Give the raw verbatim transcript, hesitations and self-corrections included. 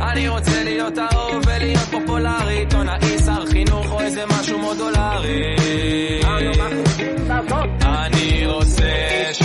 אני רוצה להיות אהוב ולהיות פופולרי, עיתונאי, שר חינוך או איזה משהו מודולרי. אני רוצה